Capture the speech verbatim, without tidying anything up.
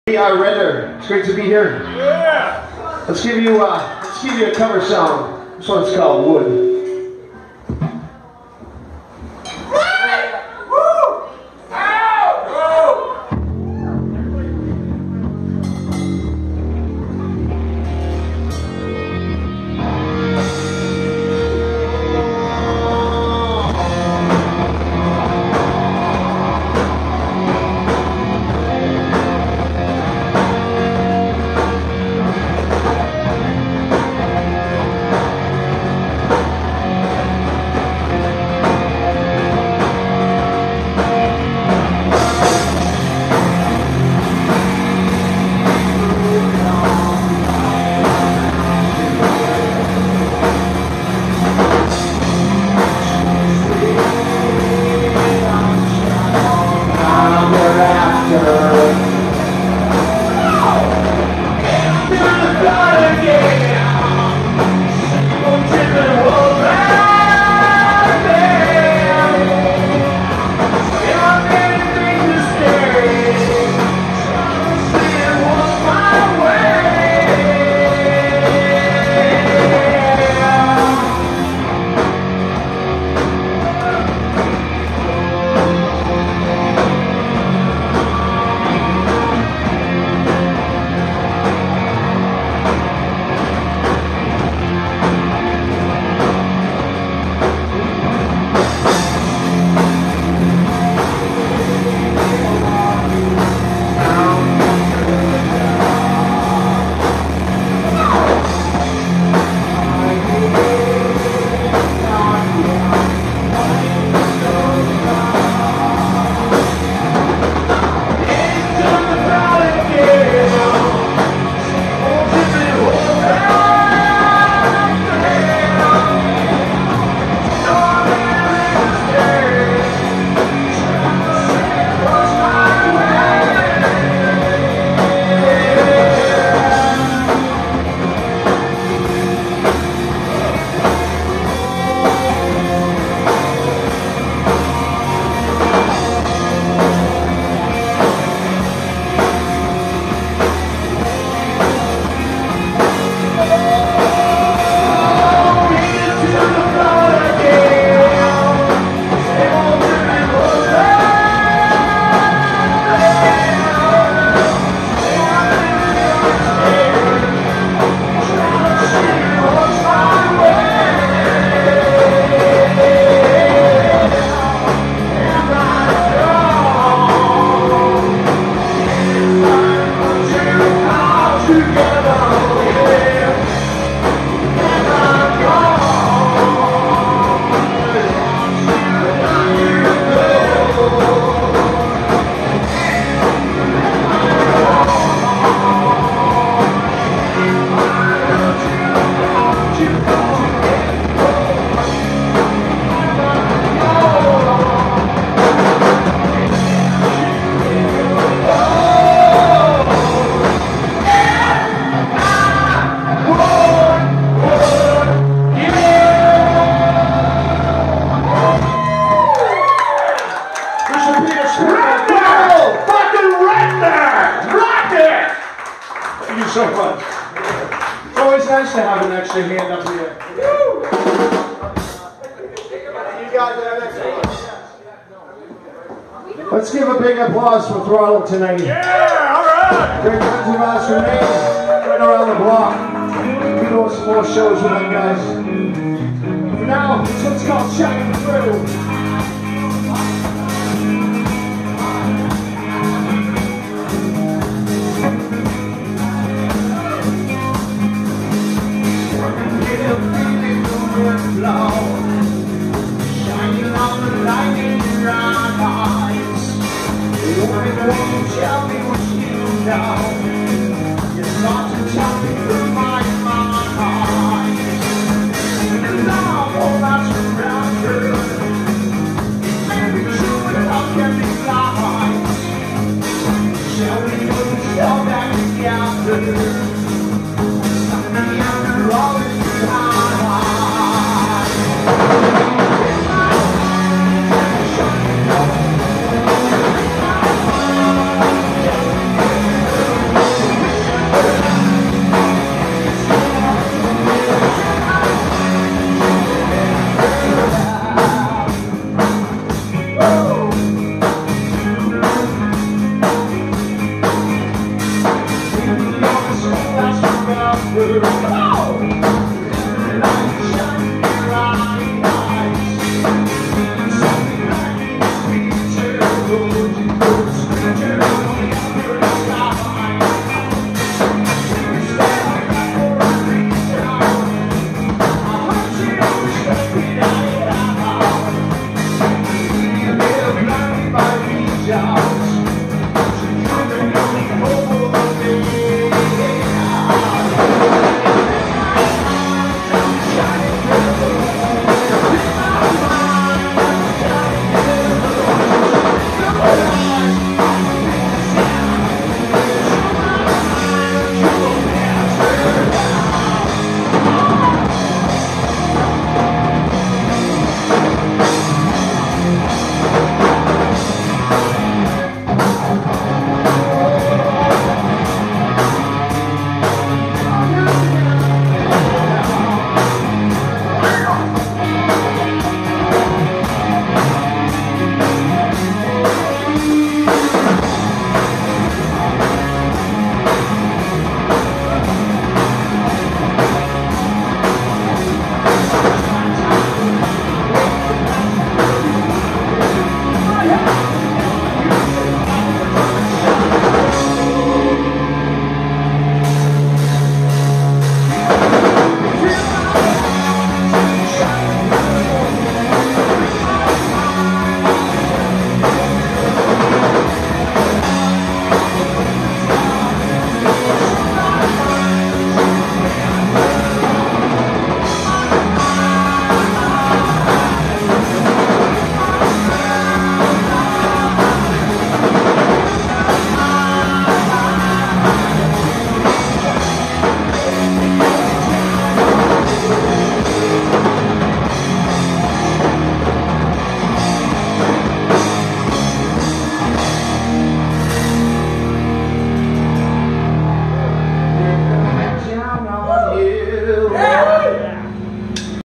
Uh, Redder, it's great to be here. Yeah. Let's give you, uh, let's give you a cover song. This one's called Wood. So much. It's always nice to have an extra hand up here. You got that extra. Let's give a big applause for Throttle tonight. Yeah, all right. Great friends of ours from Maine, right around the block. We do some more shows with them guys. For now, this one's called Shining Through. Shining on the light in your eyes. Why won't you tell me what you know? You start to tell me through my mind. And now all that's around you. over.